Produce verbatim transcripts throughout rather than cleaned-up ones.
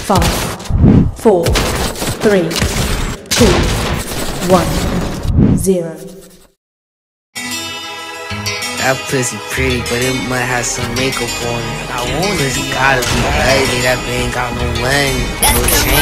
five, four, three, two, one, zero. That pussy pretty, but it might have some makeup on it. I want it, gotta be ugly. That bitch ain't got no money, no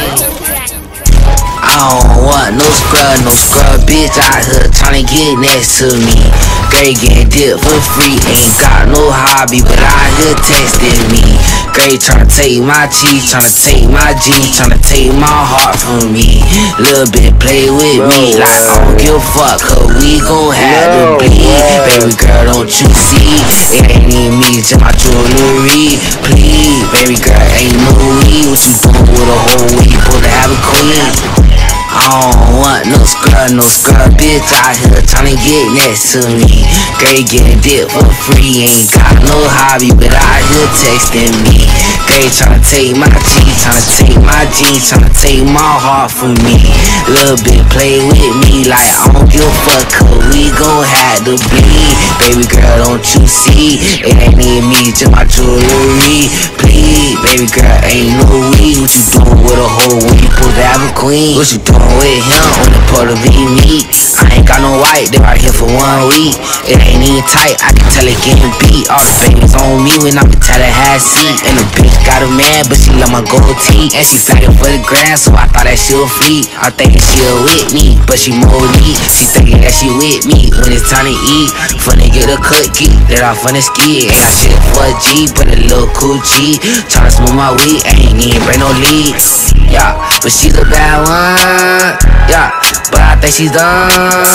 chain. I don't want no scrub, no scrub bitch out here tryna get next to me. Girl getting dip for free, ain't got no hobby, but out here texting me. Girl tryna take my cheese, tryna take my jeans, tryna take my heart from me. Little bit play with me, like I don't give a fuck, cause we gon' have to bleed. Baby girl, don't you see? It ain't even me, just my jewelry. Please, baby girl, ain't no weed. What you doing with a whole week? You supposed to have a queen. I don't want no scrub, no scrub bitch out here tryna get next to me. Girl getting dip for free, ain't got no hobby, but out here texting me. Girl tryna take my cheese, tryna take my jeans, tryna take my heart from me. Little bit play with me like I don't give a fuck, cause we gon' have to bleed. Baby girl, don't you see? It ain't even me, just my jewelry. Please, baby girl, ain't no weed. What you doing with a hoe when you supposed to have a queen? What you doing with him on the Puerto Rican meat? I ain't got no white, they right here for one week. It ain't even tight, I can tell it getting beat. All the fingers on me when I'm in Tallahassee. And the bitch got a man, but she love my gold teeth. And she flagging for the grand, so I thought that she was fleet. I'm thinking she with me, but she more neat. She thinking that she with me when it's time to eat. Finna get a cookie, that I finna ski. Ain't got shit for a G, but a little coochie. Tryna smoke my weed, ain't even bring no lead. Yeah, but she's a bad one. Yeah, but I think she's done.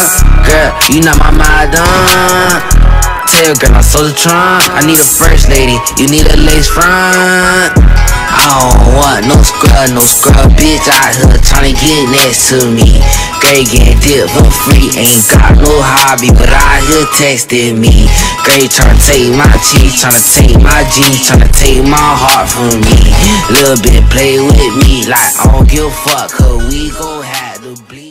Girl, you know my mind done. Tell your girl I'm Solartron. I need a first lady, you need a lace front. I don't want no scrub, no scrub bitch out here tryna get next to me. Girl getting dip for free, ain't got no hobby, but out here texting me. Girl tryna take my cheese, tryna take my jeans, tryna take my heart from me. Little bit play with me like I don't give a fuck, cause we gon' have to bleed.